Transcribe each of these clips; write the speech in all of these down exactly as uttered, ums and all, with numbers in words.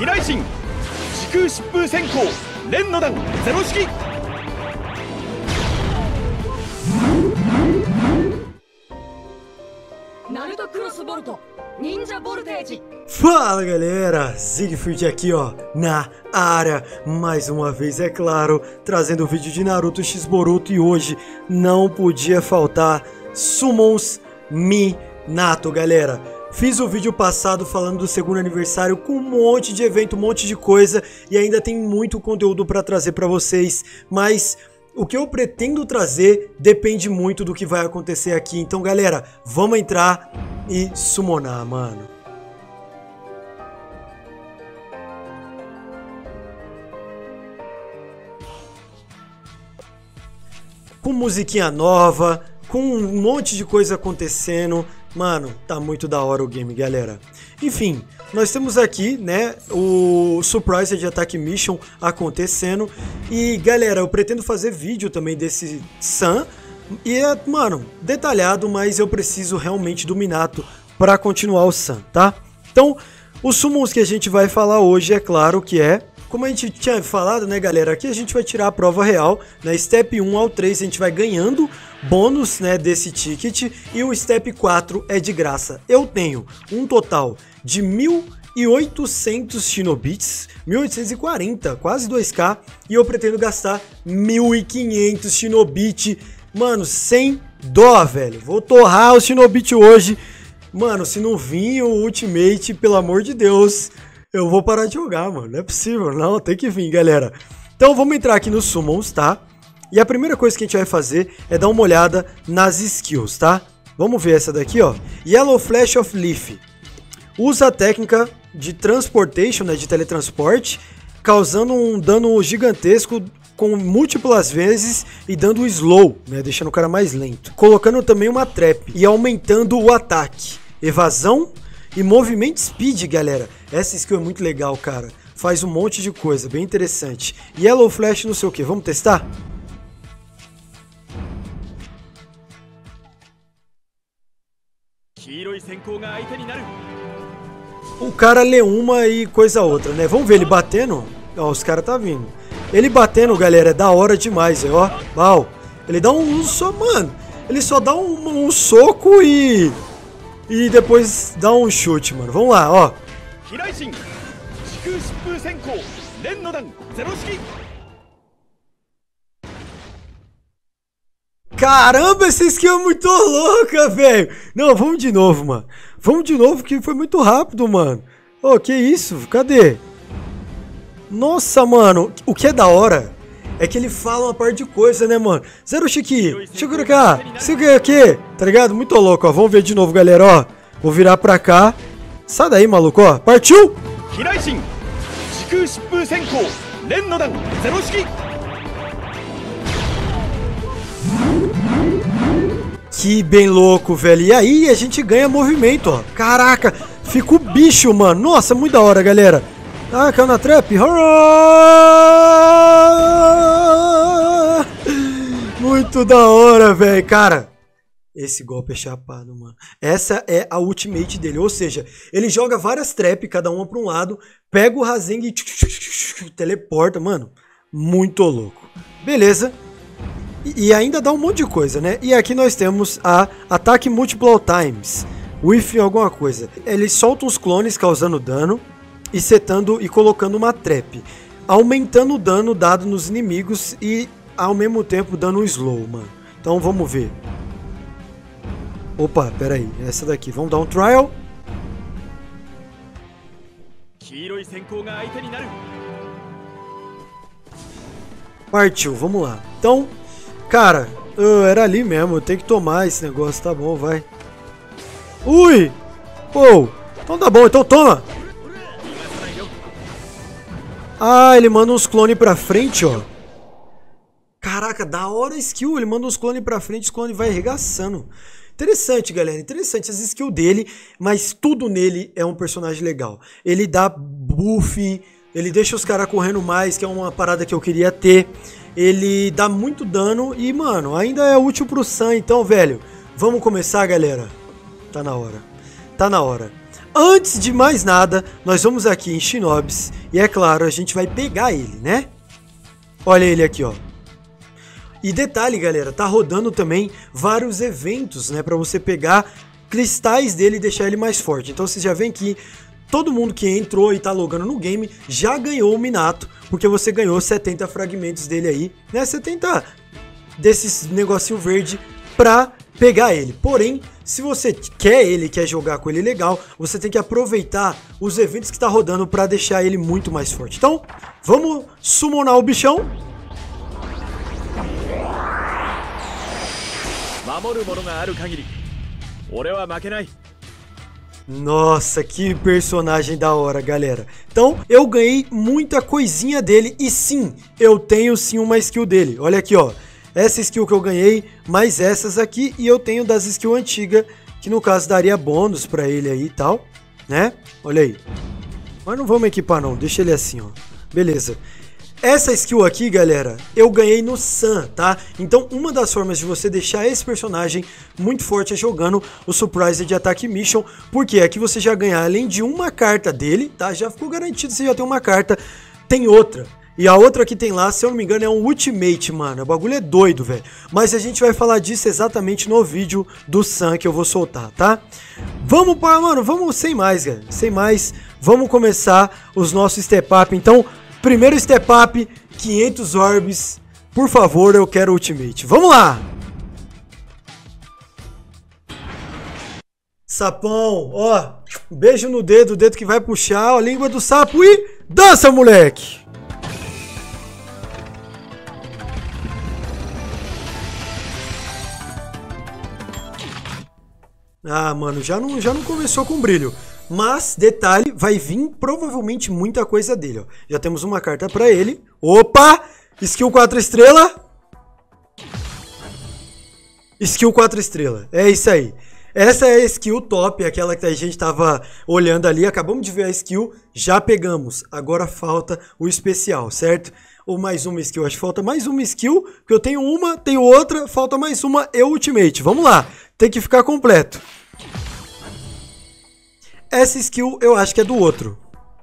飛来神時空疾風閃光連の弾ゼロ式。 Naruto Cross Bolt Ninja Voltage. Fala galera, Siegfried aqui ó, na área, mais uma vez é claro, trazendo o vídeo de Naruto X Boruto e hoje não podia faltar Summons Minato galera. Fiz o vídeo passado falando do segundo aniversário com um monte de evento, um monte de coisa e ainda tem muito conteúdo para trazer para vocês, mas o que eu pretendo trazer depende muito do que vai acontecer aqui. Então galera, vamos entrar e summonar, mano. Com musiquinha nova, com um monte de coisa acontecendo. Mano, tá muito da hora o game, galera. Enfim, nós temos aqui, né, o Surprise Attack Mission acontecendo. E, galera, eu pretendo fazer vídeo também desse Sun. E é, mano, detalhado, mas eu preciso realmente do Minato pra continuar o Sun, tá? Então, os summons que a gente vai falar hoje, é claro que é... Como a gente tinha falado, né, galera, aqui a gente vai tirar a prova real, né, Step um ao três a gente vai ganhando bônus, né, desse ticket, e o Step quatro é de graça. Eu tenho um total de mil e oitocentos Shinobits, mil oitocentos e quarenta, quase dois K, e eu pretendo gastar mil e quinhentos Shinobit, mano, sem dó, velho. Vou torrar o Shinobit hoje, mano, se não vir o Ultimate, pelo amor de Deus... Eu vou parar de jogar, mano. Não é possível, não. Tem que vir, galera. Então, vamos entrar aqui nos Summons, tá? E a primeira coisa que a gente vai fazer é dar uma olhada nas skills, tá? Vamos ver essa daqui, ó. Yellow Flash of Leaf. Usa a técnica de Transportation, né? De teletransporte, causando um dano gigantesco com múltiplas vezes e dando slow, né? Deixando o cara mais lento. Colocando também uma trap e aumentando o ataque. Evasão e movimento speed, galera. Essa skill é muito legal, cara. Faz um monte de coisa, bem interessante. Yellow Flash não sei o que. Vamos testar? O cara lê uma e coisa outra, né? Vamos ver ele batendo? Ó, os caras tá vindo. Ele batendo, galera, é da hora demais, ó. Uau. Ele dá um, um só, mano. Ele só dá um, um soco e... E depois dá um chute, mano. Vamos lá, ó. Caramba, essa skill é muito louca, velho. Não, vamos de novo, mano. Vamos de novo que foi muito rápido, mano. Ô, oh, que isso? Cadê? Nossa, mano. O que é da hora é que ele fala uma parte de coisa, né, mano? Zero Shiki, segura cá, segura aqui, tá ligado? Muito louco, ó. Vamos ver de novo, galera, ó. Vou virar pra cá. Sai daí, maluco, ó. Partiu! Que bem louco, velho. E aí a gente ganha movimento, ó. Caraca, fica o bicho, mano. Nossa, muito da hora, galera. Ah, caiu na trap. Muito da hora, velho. Cara, esse golpe é chapado, mano. Essa é a ultimate dele. Ou seja, ele joga várias trap, cada uma pra um lado, pega o Rasengan e teleporta, mano. Muito louco. Beleza. E, e ainda dá um monte de coisa, né? E aqui nós temos a Ataque Multiple Times. With alguma coisa. Ele solta uns clones causando dano. E setando e colocando uma trap, aumentando o dano dado nos inimigos e ao mesmo tempo dando um slow, mano. Então vamos ver. Opa, pera aí, essa daqui, vamos dar um trial. Partiu, vamos lá. Então, cara, uh, era ali mesmo, eu tenho que tomar esse negócio, tá bom, vai. Ui! Pô, então tá bom, então toma! Ah, ele manda uns clones pra frente, ó. Caraca, da hora a skill. Ele manda uns clones pra frente, os clones vai arregaçando. Interessante, galera. Interessante as skills dele, mas tudo nele é um personagem legal. Ele dá buff, ele deixa os caras correndo mais, que é uma parada que eu queria ter. Ele dá muito dano e, mano, ainda é útil pro Sun. Então, velho, vamos começar, galera. Tá na hora. Tá na hora. antes de mais nada, nós vamos aqui em Shinobis e é claro, a gente vai pegar ele, né? Olha ele aqui, ó. E detalhe, galera, tá rodando também vários eventos, né, pra você pegar cristais dele e deixar ele mais forte. Então você já vê que todo mundo que entrou e tá logando no game já ganhou o Minato, porque você ganhou setenta fragmentos dele aí, né, setenta desses negocinho verde pra pegar ele. Porém, se você quer ele, quer jogar com ele legal, você tem que aproveitar os eventos que tá rodando pra deixar ele muito mais forte. Então, vamos summonar o bichão. Nossa, que personagem da hora, galera. Então, eu ganhei muita coisinha dele e sim, eu tenho sim uma skill dele. Olha aqui, ó. Essa skill que eu ganhei, mais essas aqui, e eu tenho das skills antigas, que no caso daria bônus pra ele aí e tal, né? Olha aí. Mas não vamos equipar não, deixa ele assim, ó. Beleza. Essa skill aqui, galera, eu ganhei no Sun, tá? Então, uma das formas de você deixar esse personagem muito forte é jogando o Surprised Attack Mission, porque aqui você já ganha, além de uma carta dele, tá? Já ficou garantido, você já tem uma carta, tem outra. E a outra que tem lá, se eu não me engano, é um Ultimate, mano. O bagulho é doido, velho. Mas a gente vai falar disso exatamente no vídeo do Sun que eu vou soltar, tá? Vamos para, mano, vamos sem mais, galera. Sem mais, vamos começar os nossos step up. Então, primeiro step up, quinhentos orbs. Por favor, eu quero Ultimate. Vamos lá! Sapão, ó. Beijo no dedo, o dedo que vai puxar, ó, a língua do sapo e dança, moleque! Ah, mano, já não, já não começou com brilho. Mas, detalhe, vai vir provavelmente muita coisa dele, ó. Já temos uma carta pra ele. Opa! Skill quatro estrela. Skill quatro estrela. É isso aí. Essa é a skill top, aquela que a gente tava olhando ali. Acabamos de ver a skill, já pegamos. Agora falta o especial, certo? Ou mais uma skill, acho que falta mais uma skill. Porque eu tenho uma, tenho outra, falta mais uma e Ultimate. Vamos lá, tem que ficar completo. Essa skill eu acho que é do outro.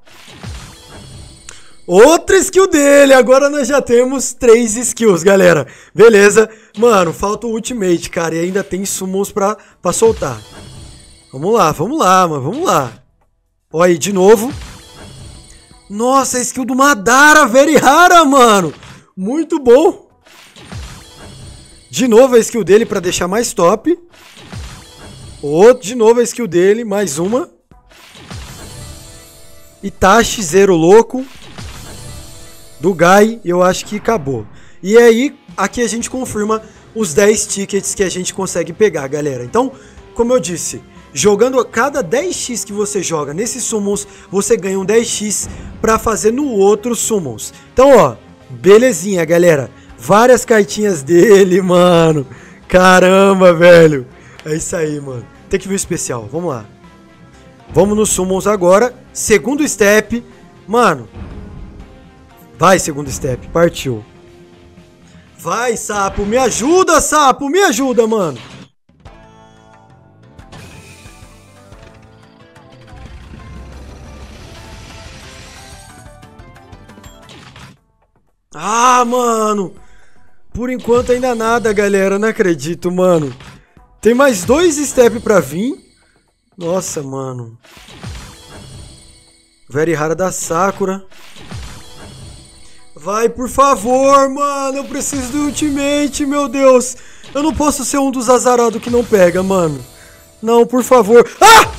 Outra skill dele, agora nós já temos três skills, galera. Beleza, mano, falta o Ultimate, cara, e ainda tem summons pra, pra soltar. Vamos lá, vamos lá, mano, vamos lá. Olha aí, de novo. Nossa, a skill do Madara, very rara, mano. Muito bom. De novo a skill dele pra deixar mais top. Outro, de novo a skill dele, mais uma. Itachi, zero louco. Do Gai, eu acho que acabou. E aí, aqui a gente confirma os dez tickets que a gente consegue pegar, galera. Então, como eu disse, jogando a cada dez x que você joga nesses summons, você ganha um dez x pra fazer no outro summons. Então, ó, belezinha, galera. Várias cartinhas dele, mano. Caramba, velho. É isso aí, mano. Tem que ver o especial, vamos lá. Vamos nos summons agora. Segundo step. Mano. Vai, segundo step. Partiu. Vai, sapo. Me ajuda, sapo. Me ajuda, mano. Ah, mano. Por enquanto ainda nada, galera. Não acredito, mano. Tem mais dois steps pra vir. Nossa, mano. Very rara da Sakura. Vai, por favor, mano. Eu preciso do Ultimate, meu Deus. Eu não posso ser um dos azarados que não pega, mano. Não, por favor. Ah!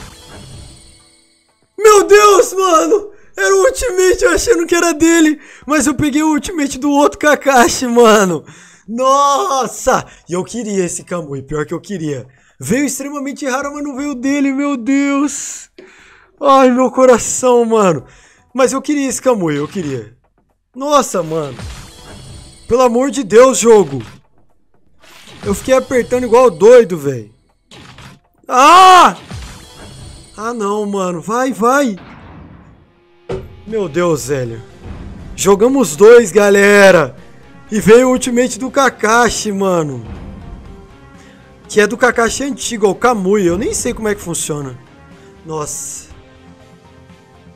Meu Deus, mano. Era o Ultimate, eu achando que era dele. Mas eu peguei o Ultimate do outro Kakashi, mano. Nossa. E eu queria esse Kamui, pior que eu queria. Veio extremamente raro, mas não veio dele, meu Deus. Ai, meu coração, mano. Mas eu queria esse Kamui, eu queria. Nossa, mano. Pelo amor de Deus, jogo. Eu fiquei apertando igual doido, velho. Ah! Ah, não, mano. Vai, vai. Meu Deus, velho. Jogamos dois, galera. E veio o Ultimate do Kakashi, mano. Que é do Kakashi antigo, o Kamui. Eu nem sei como é que funciona. Nossa.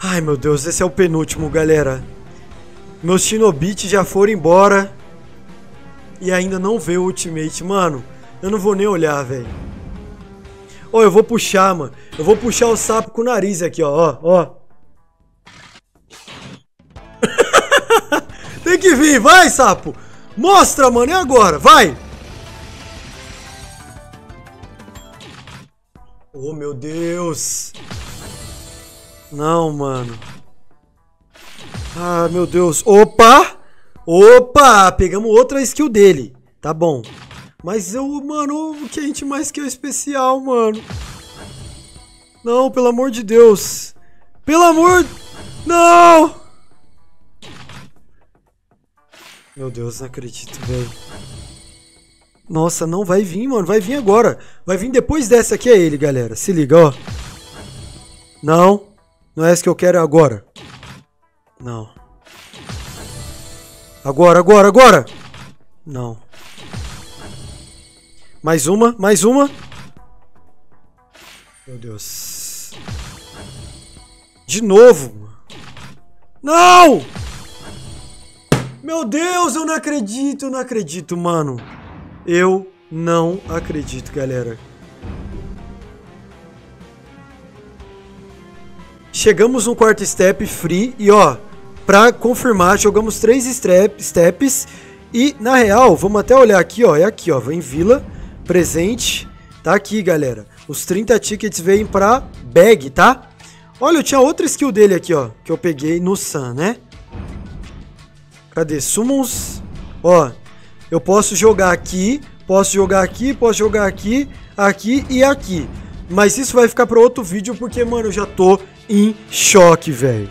Ai, meu Deus, esse é o penúltimo, galera. Meus Shinobites já foram embora. E ainda não veio o Ultimate. Mano, eu não vou nem olhar, velho. Ó, eu vou puxar, mano. Eu vou puxar o sapo com o nariz aqui, ó. Ó, ó. Tem que vir, vai, sapo. Mostra, mano, e agora? Vai. Oh, meu Deus. Não, mano. Ah, meu Deus. Opa! Opa! Pegamos outra skill dele. Tá bom. Mas eu, mano, o que a gente mais quer é especial, mano. Não, pelo amor de Deus. Pelo amor... Não! Meu Deus, não acredito, velho. Nossa, não vai vir, mano. Vai vir agora. Vai vir depois dessa aqui, é ele, galera. Se liga, ó. Não. Não é essa que eu quero, é agora. Não. Agora, agora, agora. Não. Mais uma, mais uma. Meu Deus. De novo. Não! Meu Deus, eu não acredito, eu não acredito, mano. Eu não acredito, galera. Chegamos no quarto step free e ó, pra confirmar, jogamos três step, steps e na real, vamos até olhar aqui, ó, é aqui, ó, vem vila, presente, tá aqui, galera. Os trinta tickets vêm pra bag, tá? Olha, eu tinha outra skill dele aqui, ó, que eu peguei no Sun, né? Cadê? Summons, ó. Eu posso jogar aqui, posso jogar aqui, posso jogar aqui, aqui e aqui. Mas isso vai ficar para outro vídeo porque, mano, eu já tô em choque, velho.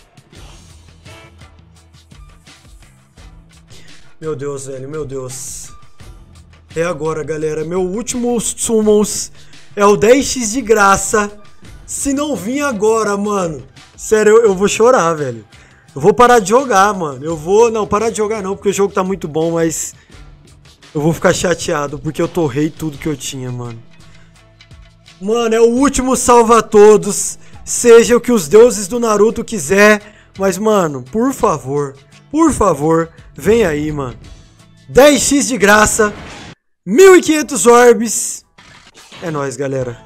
Meu Deus, velho, meu Deus. É agora, galera. Meu último Summons é o dez x de graça. Se não vir agora, mano. Sério, eu, eu vou chorar, velho. Eu vou parar de jogar, mano. Eu vou... Não, parar de jogar não, porque o jogo tá muito bom, mas... Eu vou ficar chateado, porque eu torrei tudo que eu tinha, mano. Mano, é o último salva-todos. Seja o que os deuses do Naruto quiser. Mas, mano, por favor, por favor, vem aí, mano. dez x de graça. mil e quinhentos orbes. É nóis, galera.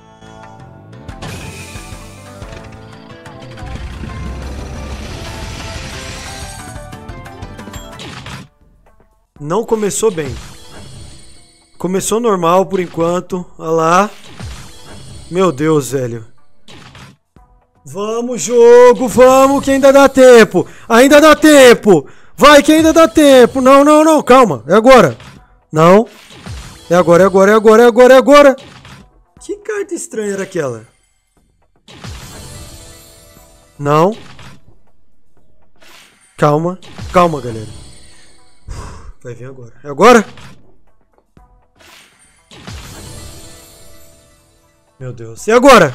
Não começou bem. Começou normal por enquanto. Olha lá. Meu Deus, velho. Vamos, jogo, vamos, que ainda dá tempo. Ainda dá tempo. Vai, que ainda dá tempo. Não, não, não, calma. É agora. Não. É agora, é agora, é agora, é agora, é agora. Que carta estranha era aquela? Não. Calma, calma, galera. Vai vir agora. É agora? Meu Deus. E agora?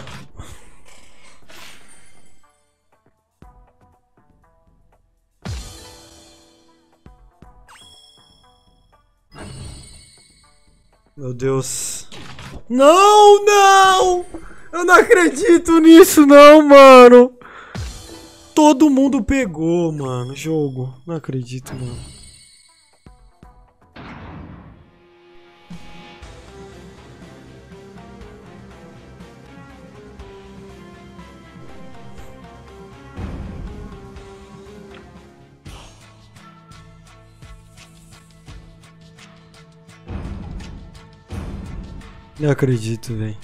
Meu Deus. Não, não! Eu não acredito nisso, não, mano. Todo mundo pegou, mano, jogo. Não acredito, mano. Não acredito, velho.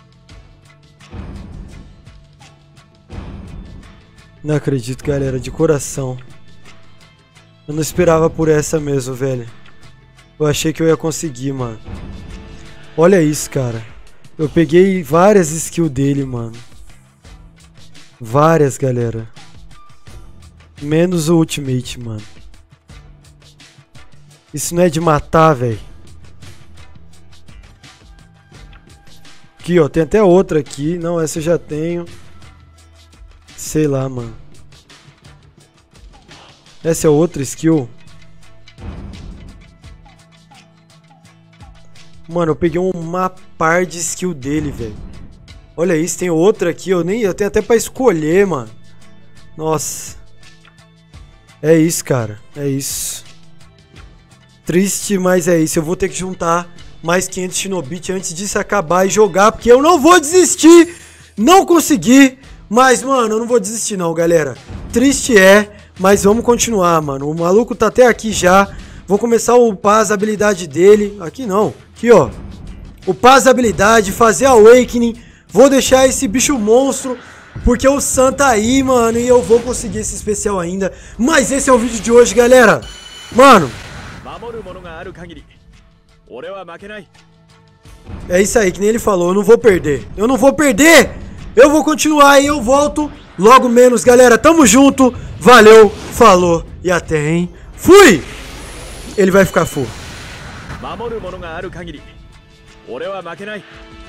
Não acredito, galera, de coração. Eu não esperava por essa mesmo, velho. Eu achei que eu ia conseguir, mano. Olha isso, cara. Eu peguei várias skills dele, mano. Várias, galera. Menos o ultimate, mano. Isso não é de matar, velho. Aqui, ó, tem até outra aqui. Não, essa eu já tenho. Sei lá, mano. Essa é outra skill. Mano, eu peguei uma par de skill dele, velho. Olha isso, tem outra aqui. Eu nem eu tenho até pra escolher, mano. Nossa. É isso, cara. É isso. Triste, mas é isso. Eu vou ter que juntar mais quinhentos Shinobit antes disso acabar e jogar, porque eu não vou desistir. Não consegui. Mas, mano, eu não vou desistir não, galera. Triste é, mas vamos continuar, mano. O maluco tá até aqui já. Vou começar a upar as habilidades dele. Aqui não. Aqui, ó. Upar as habilidades, fazer Awakening. Vou deixar esse bicho monstro, porque o Sun tá aí, mano, e eu vou conseguir esse especial ainda. Mas esse é o vídeo de hoje, galera. Mano, é isso aí, que nem ele falou, eu não vou perder. Eu não vou perder. Eu vou continuar e eu volto logo menos, galera. Tamo junto, valeu, falou e até, hein. Fui! Ele vai ficar full.